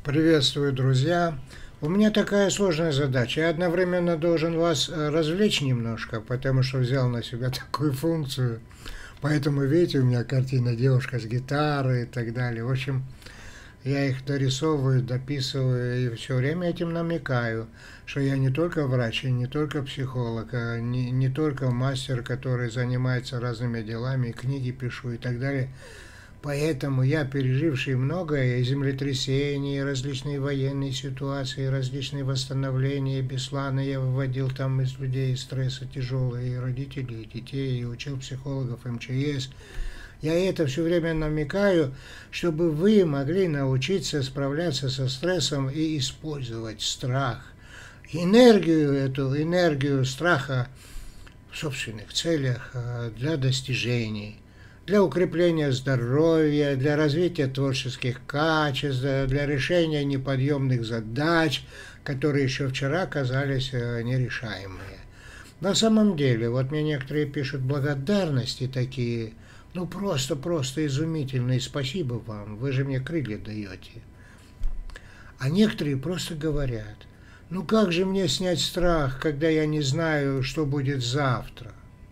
Приветствую, друзья! У меня такая сложная задача. Я одновременно должен вас развлечь немножко, потому что взял на себя такую функцию. Поэтому, видите, у меня картина девушка с гитарой и так далее. В общем, я их дорисовываю, дописываю и все время этим намекаю, что я не только врач и не только психолог, а не только мастер, который занимается разными делами, книги пишу и так далее. Поэтому я, переживший многое, и землетрясения, и различные военные ситуации, и различные восстановления, Беслана я выводил там из людей из стресса тяжелые, и родителей, и детей, и учил психологов МЧС. Я это все время намекаю, чтобы вы могли научиться справляться со стрессом и использовать страх. Энергию страха в собственных целях для достижений. Для укрепления здоровья, для развития творческих качеств, для решения неподъемных задач, которые еще вчера казались нерешаемые. На самом деле, вот мне некоторые пишут благодарности такие, ну просто изумительные, спасибо вам, вы же мне крылья даете. А некоторые просто говорят, ну как же мне снять страх, когда я не знаю, что будет завтра?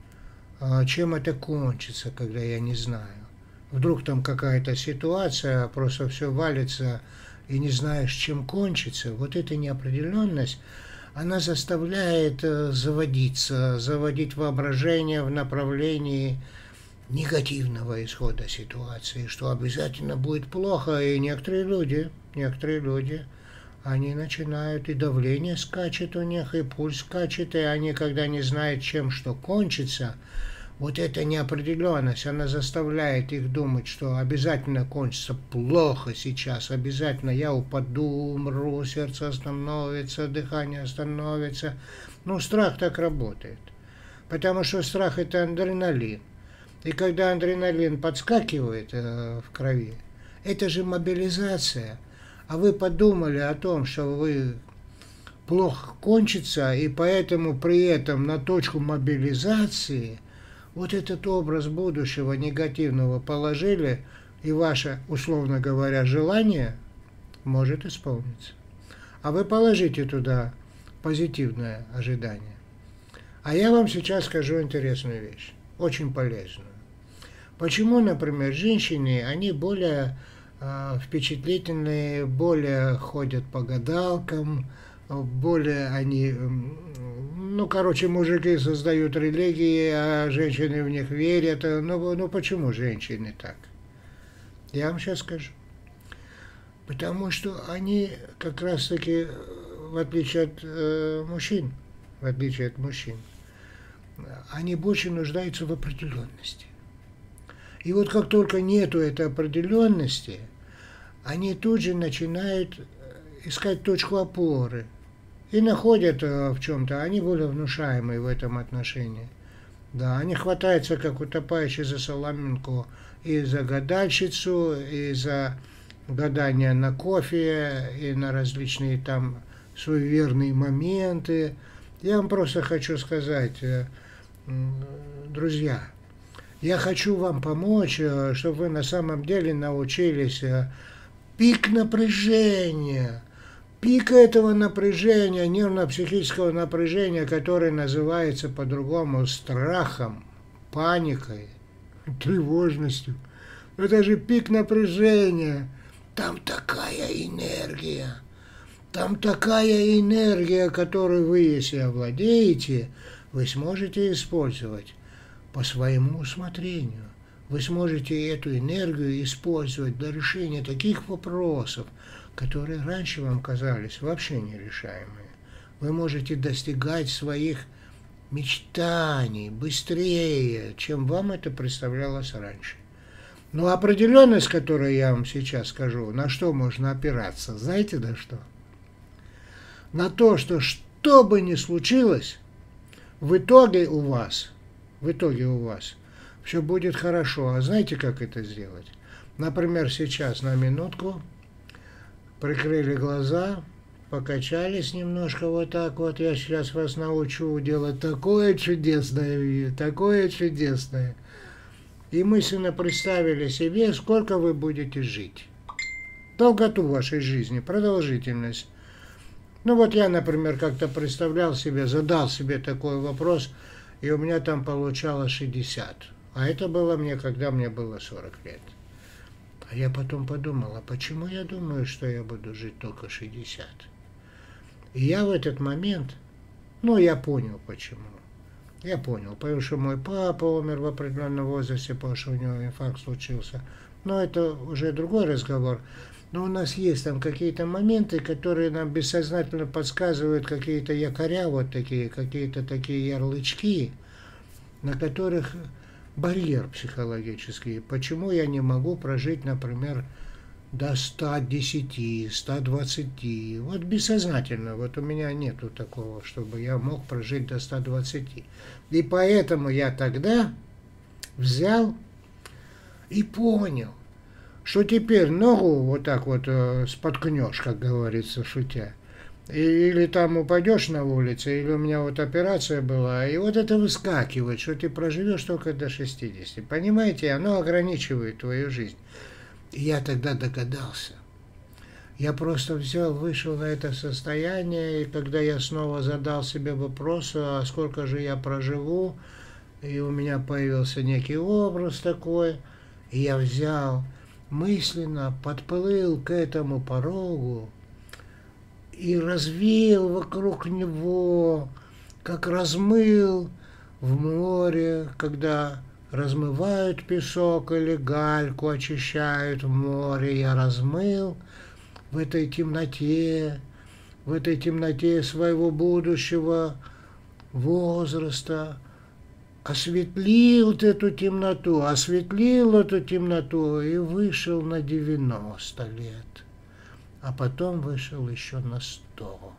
Чем это кончится, когда я не знаю. Вдруг там какая-то ситуация, просто все валится, и не знаешь, чем кончится. Вот эта неопределенность, она заставляет заводить воображение в направлении негативного исхода ситуации, что обязательно будет плохо, и некоторые люди, они начинают, и давление скачет у них, и пульс скачет, и они, когда не знают, чем что кончится, вот эта неопределенность, она заставляет их думать, что обязательно кончится плохо сейчас, обязательно я упаду, умру, сердце остановится, дыхание остановится. Ну, страх так работает, потому что страх – это адреналин. И когда адреналин подскакивает в крови, это же мобилизация. А вы подумали о том, что вы плохо кончится, и поэтому при этом на точку мобилизации вот этот образ будущего негативного положили, и ваше, условно говоря, желание может исполниться. А вы положите туда позитивное ожидание. А я вам сейчас скажу интересную вещь, очень полезную. Почему, например, женщины, они более впечатлительные, более ходят по гадалкам, более они, мужики создают религии, а женщины в них верят. Ну почему женщины так? Я вам сейчас скажу. Потому что они как раз-таки, в отличие от мужчин, они больше нуждаются в определенности. И вот как только нету этой определенности, они тут же начинают искать точку опоры и находят в чем-то, они более внушаемые в этом отношении. Да, они хватаются, как утопающие, за соломинку и за гадальщицу, и за гадание на кофе, и на различные там суеверные моменты. Я вам просто хочу сказать, друзья, я хочу вам помочь, чтобы вы на самом деле научились пик этого напряжения, нервно-психического напряжения, которое называется по-другому страхом, паникой, тревожностью. Это же пик напряжения. Там такая энергия, которую вы, если овладеете, вы сможете использовать по своему усмотрению. Вы сможете эту энергию использовать для решения таких вопросов, которые раньше вам казались вообще нерешаемыми. Вы можете достигать своих мечтаний быстрее, чем вам это представлялось раньше. Но определенность, которую я вам сейчас скажу, на что можно опираться, знаете на что? На то, что бы ни случилось, в итоге у вас все будет хорошо. А знаете, как это сделать? Например, сейчас на минутку прикрыли глаза, покачались немножко вот так вот. Я сейчас вас научу делать такое чудесное. И мысленно представили себе, сколько вы будете жить. долготу вашей жизни, продолжительность. Ну вот я, например, как-то представлял себе, задал себе такой вопрос, и у меня там получалось 60. А это было мне, когда мне было 40 лет. А я потом подумал, а почему я думаю, что я буду жить только 60? И я в этот момент, ну, я понял почему. Я понял, потому что мой папа умер в определенном возрасте, потому что у него инфаркт случился. Но это уже другой разговор. Но у нас есть там какие-то моменты, которые нам бессознательно подсказывают какие-то якоря, вот такие, какие-то такие ярлычки, на которых барьер психологический. Почему я не могу прожить, например, до 110, 120. Вот бессознательно. Вот у меня нету такого, чтобы я мог прожить до 120. И поэтому я тогда взял и понял, что теперь ногу вот так вот споткнешь, как говорится, шутя. Или там упадешь на улице, или у меня вот операция была, и вот это выскакивает, что ты проживешь только до 60. Понимаете, оно ограничивает твою жизнь. И я тогда догадался. Я просто взял, вышел на это состояние, и когда я снова задал себе вопрос, а сколько же я проживу, и у меня появился некий образ такой, и я взял, мысленно подплыл к этому порогу и развеял вокруг него, как размыл в море, когда размывают песок или гальку, очищают в море. Я размыл в этой темноте своего будущего возраста, осветлил эту темноту и вышел на 90 лет. А потом вышел еще на 100.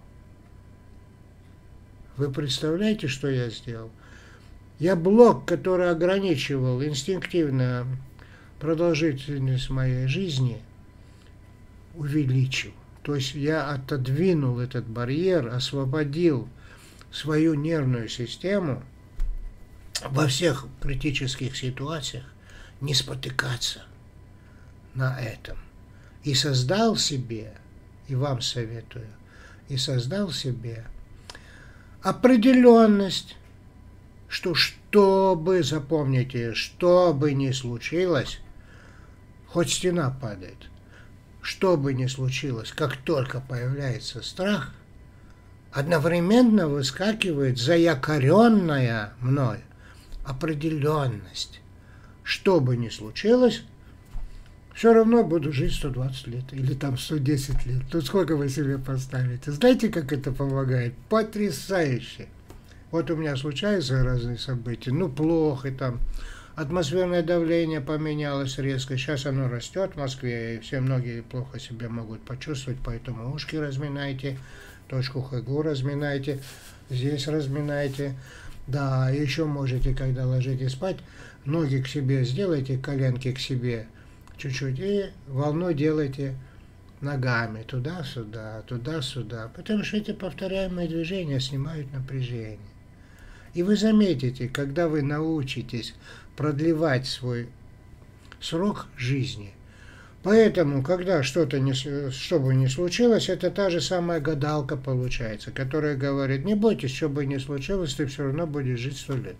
Вы представляете, что я сделал? Я блок, который ограничивал инстинктивно продолжительность моей жизни, увеличил. То есть я отодвинул этот барьер, освободил свою нервную систему во всех критических ситуациях не спотыкаться на этом. И создал себе, и вам советую, и создал себе определенность, что запомните, что бы ни случилось, хоть стена падает, что бы ни случилось, как только появляется страх, одновременно выскакивает заякоренная мной определенность. Что бы ни случилось, все равно буду жить 120 лет или там 110 лет. Тут сколько вы себе поставите? Знаете, как это помогает? Потрясающе. Вот у меня случаются разные события. Ну, плохо там. Атмосферное давление поменялось резко. Сейчас оно растет в Москве, и все многие плохо себя могут почувствовать, поэтому ушки разминайте, точку Хэгу разминайте, здесь разминайте. Да, еще можете, когда ложитесь спать, ноги к себе сделайте, коленки к себе чуть-чуть, и волну делайте ногами туда-сюда, туда-сюда, потому что эти повторяемые движения снимают напряжение. И вы заметите, когда вы научитесь продлевать свой срок жизни. Поэтому, когда что бы ни случилось, это та же самая гадалка получается, которая говорит, не бойтесь, что бы ни случилось, ты все равно будешь жить 100 лет.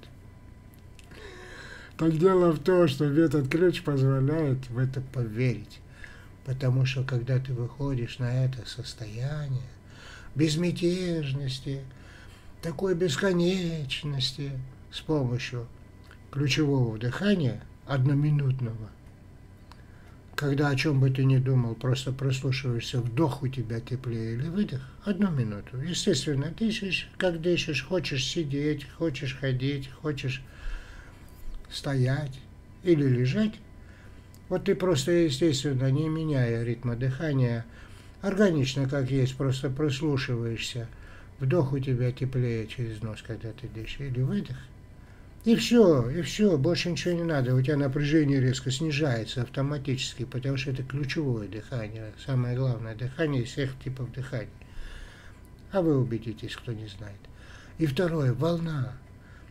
Так дело в том, что метод ключ позволяет в это поверить. Потому что, когда ты выходишь на это состояние безмятежности, такой бесконечности с помощью ключевого дыхания, одноминутного, когда о чем бы ты ни думал, просто прослушиваешься, вдох у тебя теплее или выдох, 1 минуту. Естественно, дышишь, как дышишь, хочешь сидеть, хочешь ходить, хочешь стоять или лежать. Вот ты просто, естественно, не меняя ритма дыхания, органично, как есть, просто прослушиваешься. Вдох у тебя теплее через нос, когда ты дышишь, или выдох. И все, больше ничего не надо. У тебя напряжение резко снижается автоматически, потому что это ключевое дыхание, самое главное дыхание из всех типов дыхания. А вы убедитесь, кто не знает. И второе, волна.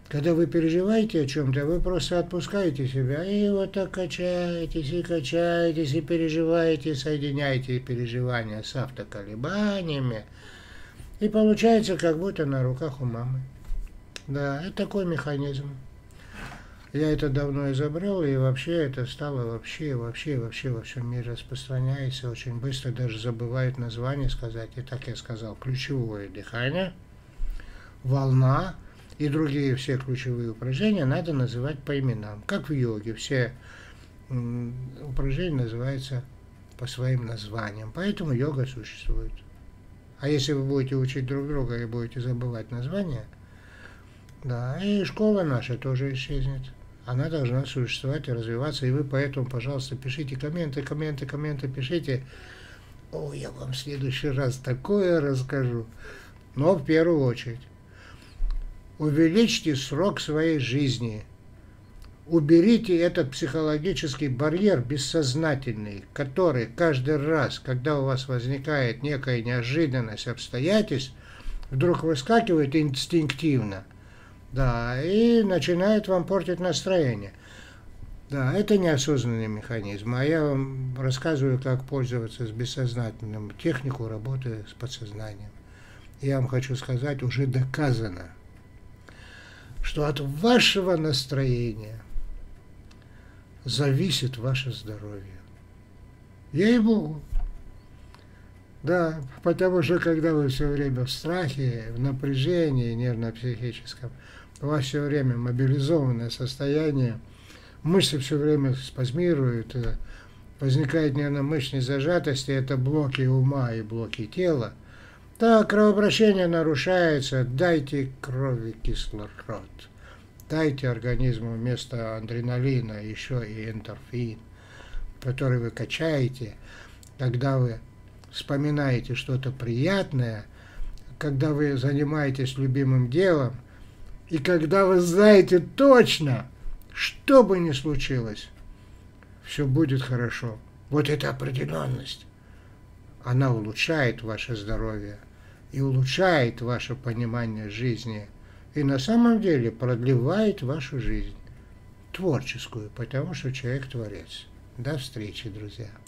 Когда вы переживаете о чем-то, вы просто отпускаете себя и вот так качаетесь, и переживаете, соединяете переживания с автоколебаниями. И получается, как будто на руках у мамы. Да, это такой механизм. Я это давно изобрел, и вообще это стало вообще во всем мире распространяется очень быстро, даже забывают название сказать. И так я сказал, ключевое дыхание, волна и другие все ключевые упражнения надо называть по именам. Как в йоге, все упражнения называются по своим названиям. Поэтому йога существует. А если вы будете учить друг друга и будете забывать названия, да, и школа наша тоже исчезнет. Она должна существовать и развиваться, и вы поэтому, пожалуйста, пишите комменты, пишите. О, я вам в следующий раз такое расскажу. Но в первую очередь, увеличьте срок своей жизни. Уберите этот психологический барьер бессознательный, который каждый раз, когда у вас возникает некая неожиданность обстоятельств, вдруг выскакивает инстинктивно. Да, и начинает вам портить настроение. Да, это неосознанный механизм, а я вам рассказываю, как пользоваться с бессознательным, технику работы с подсознанием. Я вам хочу сказать, уже доказано, что от вашего настроения зависит ваше здоровье. Ей-богу. Да, потому что когда вы все время в страхе, в напряжении нервно-психическом, у вас все время мобилизованное состояние, мышцы все время спазмируют, возникает нервно-мышечная зажатость, и это блоки ума и блоки тела. Да, кровообращение нарушается, дайте крови кислород, дайте организму вместо адреналина еще и эндорфин, который вы качаете, когда вы вспоминаете что-то приятное, когда вы занимаетесь любимым делом, и когда вы знаете точно, что бы ни случилось, все будет хорошо. Вот эта определенность, она улучшает ваше здоровье и улучшает ваше понимание жизни. И на самом деле продлевает вашу жизнь творческую, потому что человек творец. До встречи, друзья.